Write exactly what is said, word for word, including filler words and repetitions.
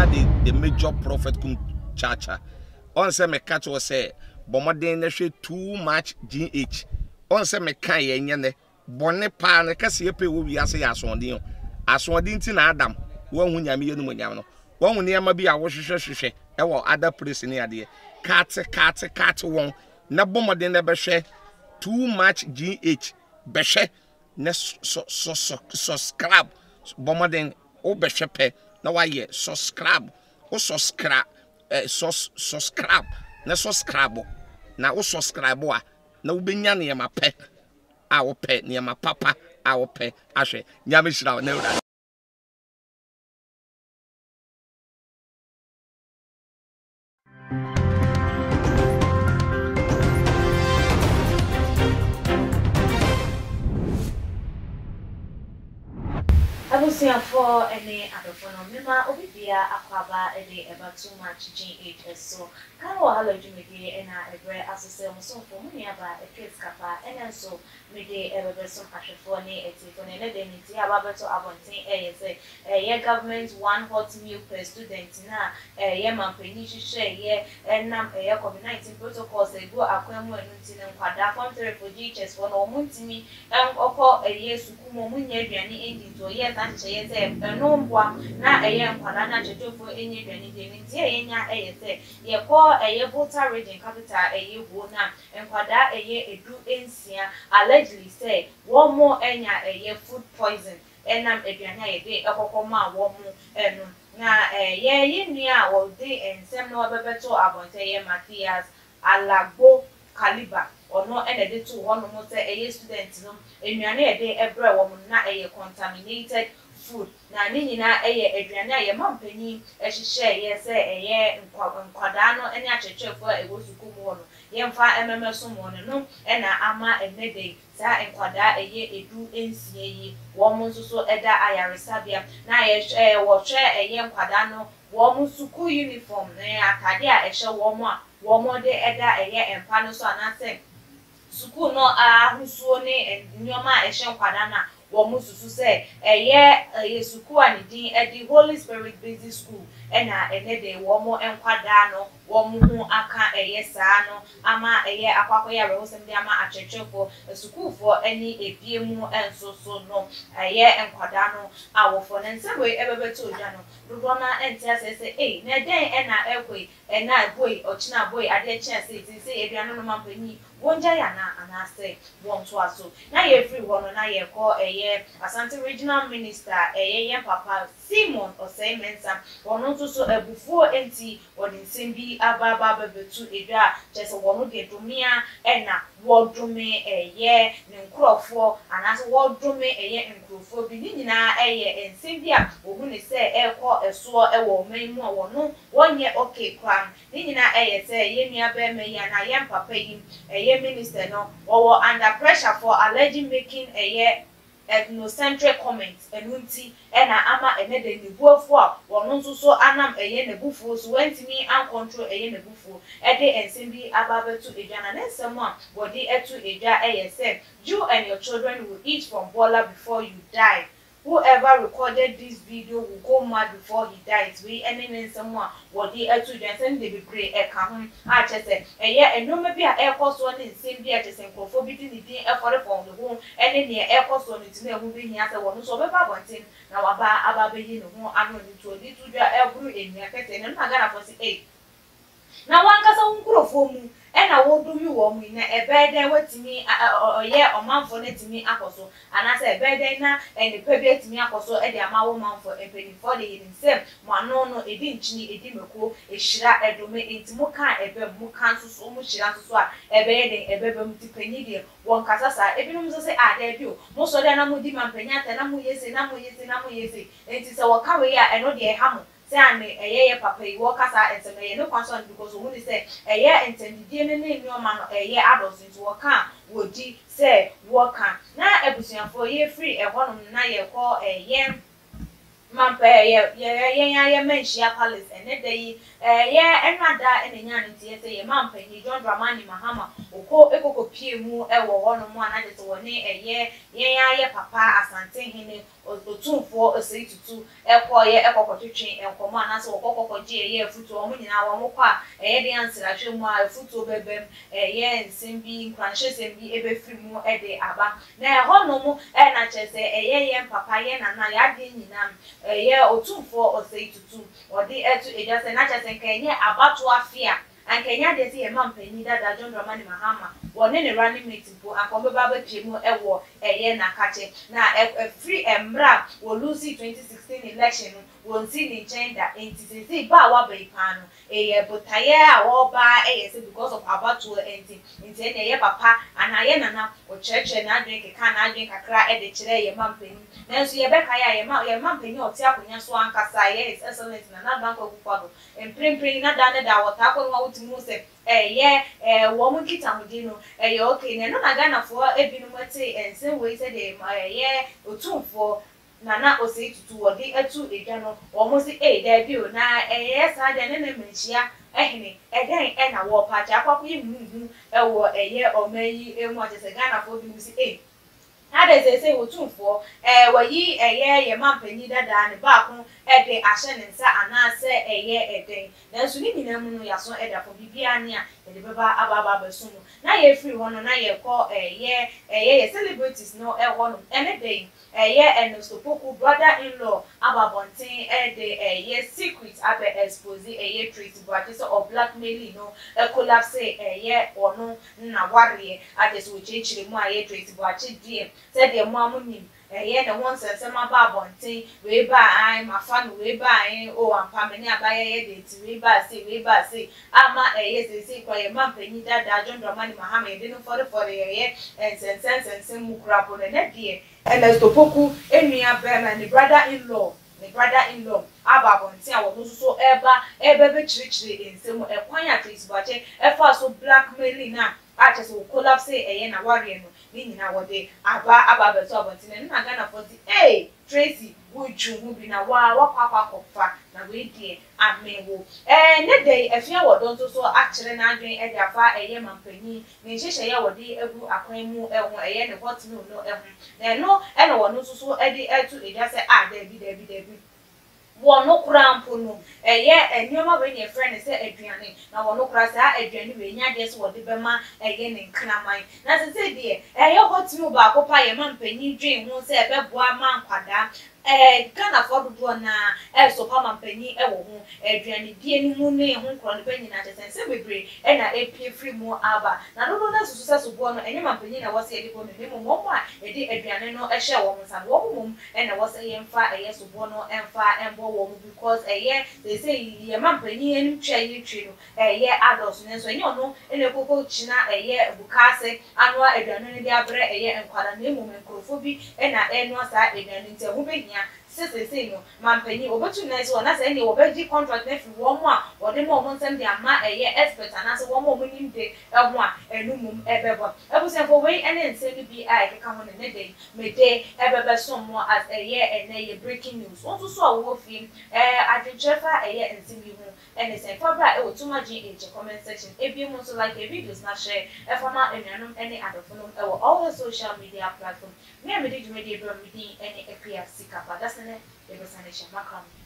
na the the major prophet kum chacha on say me catch was say bomoden na hwe too much gh on say me kan ye nye ne bone pa ne kase epe wo wi ase ya asonde asonde nti na adam wo hu nyame ye no nyame no wo hu ne ma bi a wo hwehwe hwehwe e wo other place ne ade kat kat kat won na bomoden na be hwe too much gh be hwe ne so so so subscribe bomoden o be hwe pe na wa ye subscribe o subscribe eh sus subscribe na subscribe na o subscribe a na wo benya ne ma pe a wo pe ne ma papa a wo pe ahwe nyame hira na ura Abusia for any other phenomena obibia akwaba any ever too much gh so kan wo hala jumege ena ebre asose so for munia ba e kids kapa ena so mede ebe so ahwefo ne etifo ne ne dem ti ababeto abonten eh say eh government one hot meal per student na eh ye mampani hwehwe ye enam eh covid nineteen protocols e go akwamu enu ti ne nkwada form three for gh for no muntimi em okọ eh sukumo munya aduane endi to ye anche ye say no mbwa na eye nkwada na chechofo enye aduane de nti ye nya eye say ye ko eye Volta region capital eye wo na nkwada eye edu ensia allegedly say one more enya eye food poison enam aduane ye de ekokoma wo mu enu na eye ye nua wo de ensem no bebeto abonte ye Manhyia alagbo caliber ono ene de to one mo say eye student no enuane ye de ebre wo mu na eye contaminated food na ni nyina eye aduane aye mampani ehihye ye se eye nkwada no ene achechefo ewo sukumu no ye mfa ememeso mo no ena ama enede sa nkwada eye edu ensie yi wo mo nso eda ayaresabia na ye wo hwe eye nkwada no wo mo suku uniform na atade a ehye wo mo a wo mo de eda eye empa no so anase suku no ahusuo ne nyoma ehye nkwada na womu susu say eye eye suku anidin e di Holy Spirit Basic School ena enede womu enkwada no womu hu aka eye saa no ama eye akwakoya rehosem de ama achechefo sukufo eni ebiemu ensoso no eye enkwada no awofo nensebwe ebebeto odwa no dodo na entia se se eh na den ena ekwe ena boy ochina boy ade chance ti se eduano no mampani wonja ya na anase wonto aso na ye free wono na ye ko eye Asante Regional Minister eye ye papa Simon Osei Mensa wono nso so ebufuo enti wodi nsembi ababa bebetu edwa chese wono de domia ena wodome eye ne nkrofo anase wodome eye nkrofo bi nyina eye ensembi a ohu ne se ekọ eso ewo memu a wono wonye okay kwan nyina eye se ye nua be me ya na ye papa yi eye minister no or under pressure for alleging making eye ethnocentric comments enunti ena ama enede nibuofo a wono nso so anam eye nebufuo so wentimi an control eye nebufuo ede ensembi ababetu edwana nensem a body etu edwa eye say you and your children will eat from bola before you die. Whoever recorded this video will go mad before he dies. We any nensem a body etu edwa they be pray e ka ho a chese eye enoma bi a ekoso ne nsem bi a chese nkofo bi di din efore from the home ene ne ekoso ne ti na ehu bi hia se wono so beba bonten na waba aba beyi ne ho ano ni to di to dwa eburu enua kete ne na gara for say eh na wankasa unkrofo mu ena wodumi wo mu na ebeden watimi oye omanfo na timi akoso anase ebeden na enipa bi atimi akoso e de ama wo manfo empeni for the hinsem mo ano no edi nchini edi meko ehira edome entimu kan ebe mu kan so mu hira so a ebeye den ebebe mu tipani de won kasa sa ebinum so se ade bi o mo so de na mu di mampanya ta na mu yese na mu yese na mu yese enti se wo kawe ya eno de ha mo ane eye papa yi wo kasa enteme no concern because who say eye entendie ne ne nyoma no eye adults into wo kan wodi say wo kan na ebusuafo ye free e honom na ye ko eye mampa ye ye ye ye Manhyia palace ene dey eh ye enwada ene nya no tie say ye mampa ni John Dramani Mahama oko ekoko pie mu e wo ho no mu anade to woni eye ye ya ye papa asante hene otumfo Osei Tutu ekọ ye ekokotwetwe enkomo anase okokokogye ye futu omo nyina wo mokwa eye de ansira twemu a futu bebem eye nsimbi nkranhye sembi ebefiri mu e de aba na ho no mu e na chese eye ye papa ye nana ya de nyina eye otumfo Osei Tutu odi etu ejase na chese kenye abatu afia ankenya de se mampani dada John Dramani Mahama wone ne running mate po akombe baba twemu ewo eye na kache na free emra wo lose twenty sixteen election won see ni gender entity ba wa be pano eye botaye a wo ba eye se because of abatu enti enti ene ye papa ana ye nana o cheche na drink ka na drink kakra e de kire ye mampani nanso ye beka ya ye ma ye mampani o ti akonya so ankasa ye is excellent na na bank okukwado emprempren na da ne da wota akonu timu se eye eh wo mu kita hudino eye okay ne no na Ghana for ebinu mate ense we say de eye otumfo Nana Osei Tutu wodi etu edwa no wo mo si eh da bi o na eye sa de ne ne Manhyia ehene eden e na wo pa cha kwakwo yi muhu e wo eye omayi emu atese Ghana for bi mu si eh Ade ze se otumfo eh wayi eye ye mampani dada ne ba ko e de ahye ne nsa anase eye eden nanso ni nyina mu no yaso eda fo bibia ne a de beba ababa basu no na ye free ho no na ye ko eye eye ye celebrities no e ho no ene dey eye enosto Opoku brother-in-law ababontin e de eye secret abe expose eye treat but so of blackmailing no e collapse eye ono na ware ade so chechire mu aye treat but die said the mamunim eye the one sense ma ba bontin we ba ai ma fa no we ba ai o ampa me ni abaye ye de ti we ba say we ba say ama eye say say kwa ye mampani dada John Dramani Mahama ye de no for for eye and sense sense mu kura bo ne de and as Opoku enua bema ni brother-in-law the brother-in-law aba bontin a wo so so eba ebe be chirichiri ensem ekwan ya trace bache efa so blackmailing na ache so collapse eye na ware no ni nyina wode aba aba be so abontin na Ghana forty eh Tracy wuju hu bi na wa wakwa kofa na we die amewo eh ne dey afia wodon so so akere na adwen e dia fa eye mampani ne hyehye ye wode egu akwan mu ehu eye ne hot no no ehu na no e no wono so so e di etu e dia se ah da bi da bi da bi wono krampo no eye enioma we ne friend se aduane na wono kra se aduane we nya de so wode bema eye ne nkraman na se se die eye hot no ba kopa ye mampani dwen hu se ebeboa ma nkwada eh Ghana for do na eh so pa mampani e wo ho aduane die ni mu ne ho kro ne panyi na tesense bebre e na epie free mu aba na no no na susu se so bo no enye mampani na wo se edi bo no ne mu mo a edi aduane no e hye wo mo sa wo mo e na wo se ye mfa eye so bo no emfa embo wo mo because eye they say ye mampani enu twa ye twi no eye adults ne so enye ono ene kokko china eye bukase anwa aduane ne dia bre eye enkwada na emu menkrofo e na enu asa aduane nti ho be sese se no mampani obetu na ese ona se ne obeji contract na fi wo mo a ode mo mo nsem de ama eye expert anase wo mo mo nim de eho a enumum ebebo ebusefo we ene nsem bi a ekeka ho ne de me de ebebe so mo as eye ene ye breaking news won so so wo fi eh adwenchefa eye nsem bi ho ene se fabra e wotuma G H comment section ebi mo so like the videos na share e forma enuanum ene adofonom e wo all the social media platform me me de jumedi ebro me di ene BIast sikapa that's ne de besanisha makram